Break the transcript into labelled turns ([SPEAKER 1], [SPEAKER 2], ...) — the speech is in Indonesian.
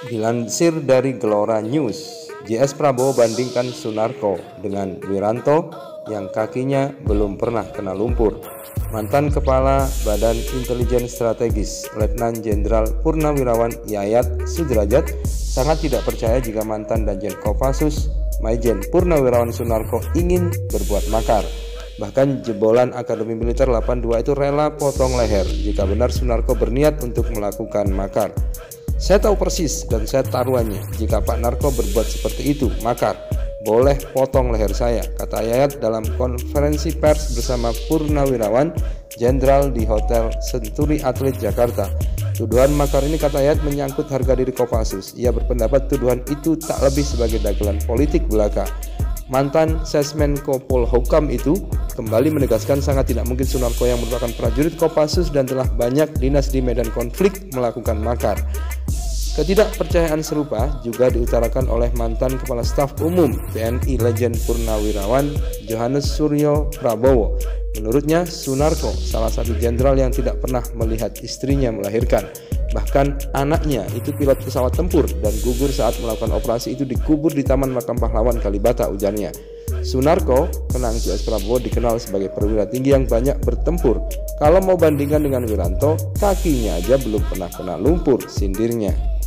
[SPEAKER 1] Dilansir dari Gelora News, JS Prabowo bandingkan Sunarko dengan Wiranto yang kakinya belum pernah kena lumpur. Mantan Kepala Badan Intelijen Strategis Letnan Jenderal Purnawirawan Yayat Sudrajat sangat tidak percaya jika mantan Danjen Kopassus Maijen Purnawirawan Sunarko ingin berbuat makar. Bahkan jebolan Akademi Militer 82 itu rela potong leher jika benar Sunarko berniat untuk melakukan makar. Saya tahu persis dan saya taruhannya jika Pak Narko berbuat seperti itu, makar, boleh potong leher saya, kata Yayat dalam konferensi pers bersama Purnawirawan Jenderal di Hotel Senturi Atlet Jakarta. Tuduhan makar ini, kata Yayat, menyangkut harga diri Kopassus. Ia berpendapat tuduhan itu tak lebih sebagai dagelan politik belaka. Mantan Sesmenko Polhukam itu kembali menegaskan sangat tidak mungkin Sunarko yang merupakan prajurit Kopassus dan telah banyak dinas di medan konflik melakukan makar. Ketidakpercayaan serupa juga diutarakan oleh mantan Kepala Staf Umum TNI Legend Purnawirawan Johannes Suryo Prabowo. Menurutnya, Sunarko salah satu jenderal yang tidak pernah melihat istrinya melahirkan. Bahkan anaknya itu pilot pesawat tempur dan gugur saat melakukan operasi itu dikubur di Taman Makam Pahlawan Kalibata, ujarnya. Sunarko, kenang JS Prabowo, dikenal sebagai perwira tinggi yang banyak bertempur. Kalau mau bandingkan dengan Wiranto, kakinya aja belum pernah kena lumpur, sindirnya.